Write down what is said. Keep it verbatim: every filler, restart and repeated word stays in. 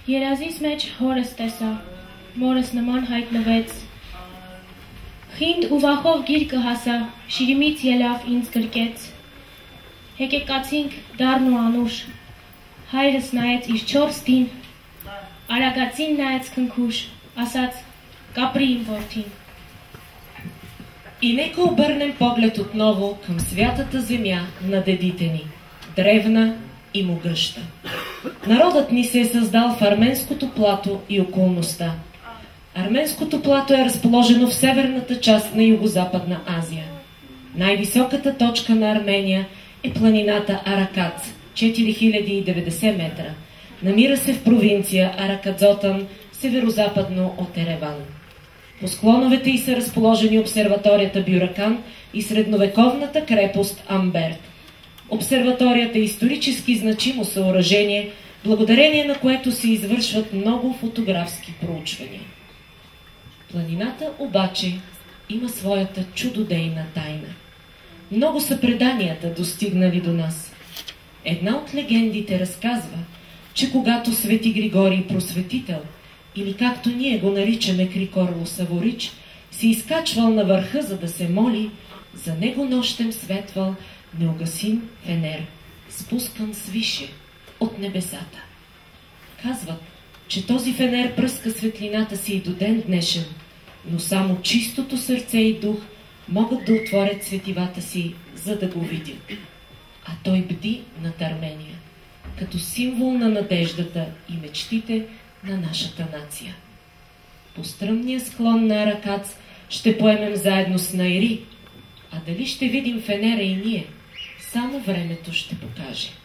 Երազիս մեջ հորս տեսա, մորս նման հայտնվեց։ Խինդ ու վախով գիրկը հասա, շիրիմից ելավ ինձ գրկեց։ Հեկեկացինք դառն ու անուշ, հայրս նայեց իր չորս դին, արագածին նայեց քնքուշ, ասաց կապրի իմ որդին։ И нека обърнем поглед отново към святата земя на дедите ни, древна и могъща. Народът ни се е създал в Арменското плато и околността. Арменското плато е разположено в северната част на Югозападна Азия. Най-високата точка на Армения е планината Аракац, четири хиляди и деветдесет метра. Намира се в провинция Аракадзотан, северозападно от Ереван. По склоновете й са разположени обсерваторията Бюракан и средновековната крепост Амберт. Обсерваторията е исторически значимо съоръжение, благодарение на което се извършват много фотографски проучвания. Планината обаче има своята чудодейна тайна. Много са преданията достигнали до нас. Една от легендите разказва, че когато свети Григорий Просветител, или както ние го наричаме Крикорло Саворич, се изкачвал на върха, за да се моли, за него нощем светвал неугасим фенер, спускан свише от небесата. Казват, че този фенер пръска светлината си и до ден днешен, но само чистото сърце и дух могат да отворят светивата си, за да го видят. А той бди над Армения, като символ на надеждата и мечтите на нашата нация. По стръмния склон на Аракац ще поемем заедно с Найри, а дали ще видим фенера и ние, само времето ще покаже.